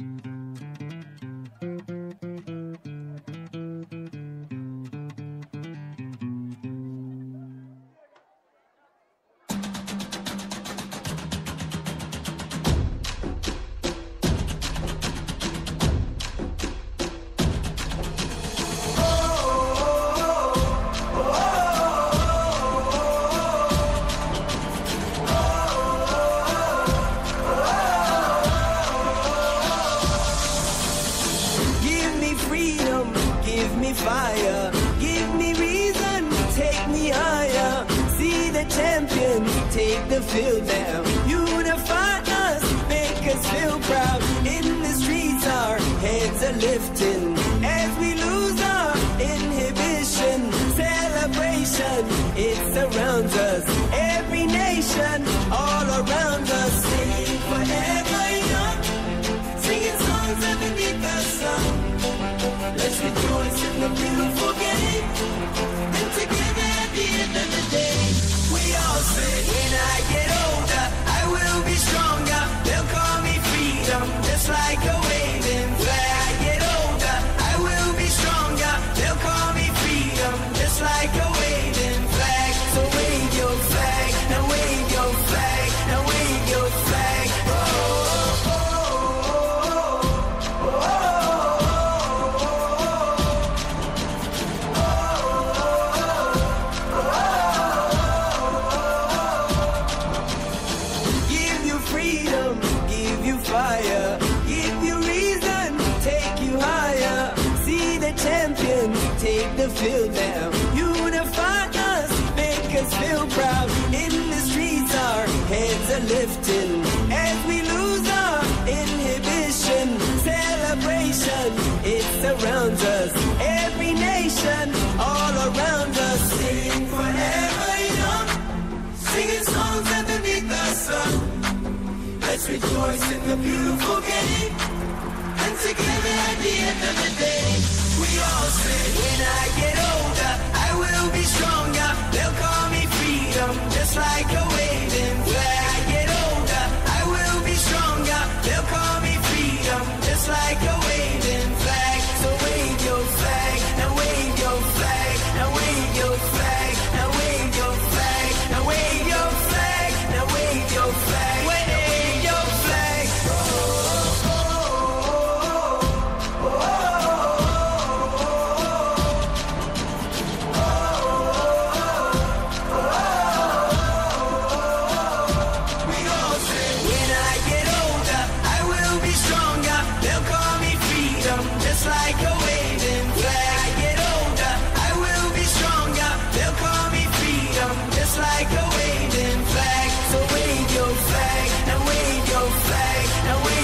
Fire, give me reason, take me higher. See the champions take the field now. Unify us, make us feel proud. In the streets our heads are lifting as we lose our inhibition. Celebration, it surrounds us. Every nation, all around us. Sing forever young, singing songs underneath the sun. Let's rejoice in the beautiful game, and together at the end of the day, we all say, when I get older, I will be stronger. They'll call me freedom, just like a waving flag. I get older, I will be stronger. They'll call me freedom, just like a waving flag. So wave your flag, now wave your flag, now wave your flag. Oh, oh, oh, oh, oh, oh. Fire, give you reason, take you higher. See the champions take the field now. Unify us, make us feel proud. In the streets our heads are lifting as we lose our inhibition. Celebration, it surrounds us. Every nation, all around us. Sing forever young, singing songs underneath the sun. Let's rejoice in the beautiful game, and together at the end of the day, we all say, when I get older, I will be stronger. They'll call me freedom, just like a waving flag. I get older, I will be stronger. They'll call me freedom, just like a waving flag. So wave your flag, now wave your flag, now wave your flag, now wave your flag, now wave your flag, now wave your flag. Like a waving flag. I get older, I will be stronger. They'll call me freedom, just like a waving flag. So wave your flag, now wave your flag, now wave